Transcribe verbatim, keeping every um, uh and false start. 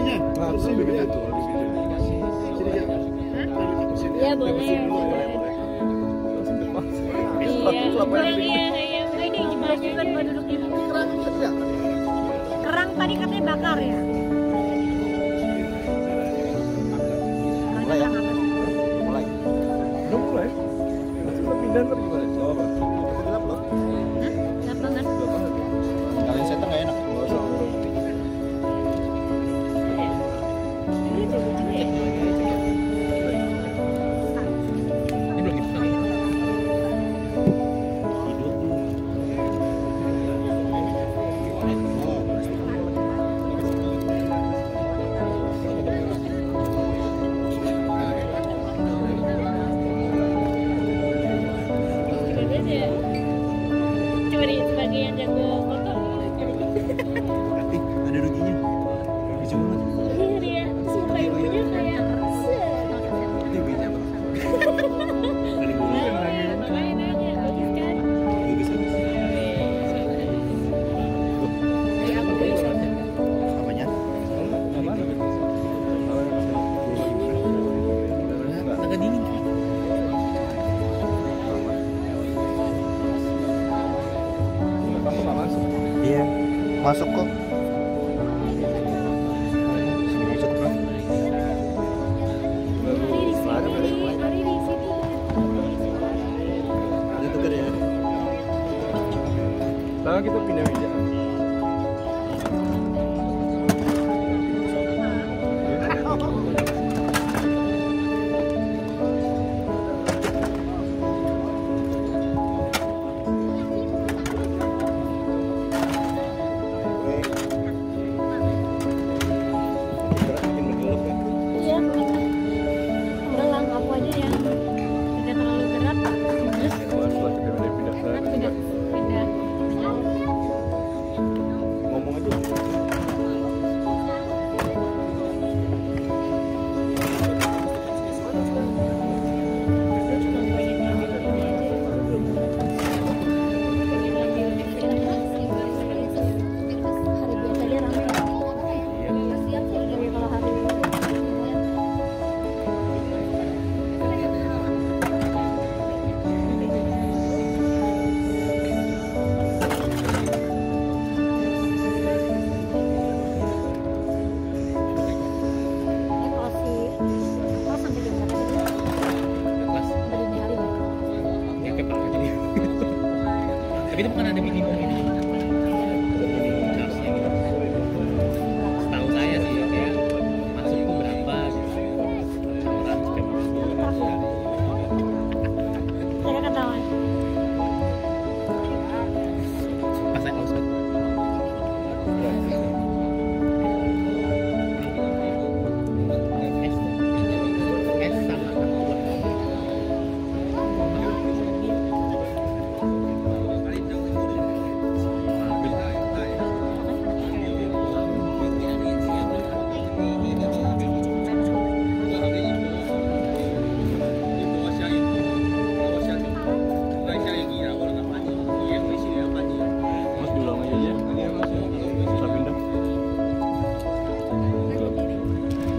videonya. Terusin videonya. Iya boleh. Iya. Kurang ya, ya. Ini gimana juga buat duduknya? Kerang tadi katanya bakar ya. Mulai ya? Mulai. Udah mulai. Kita pindah ntar gimana? Gak apa-apa. Gelap loh. Gelap banget. Gelap banget. Kalian setan nggak enak. Nggak usah. Ini tuh lucu ya. Ini belum kita. Coba deh sebagai yang jago foto. Tapi ada ruginya. Rugi cuma lagi. Iya dia, sumpah ibunya kayak Ini ruginya apa? Ada bunga. makanya nanya, bagus kan? Bagus bagus. Apanya? Agak dingin. Kamu nggak masuk. Iya. Masuk kok.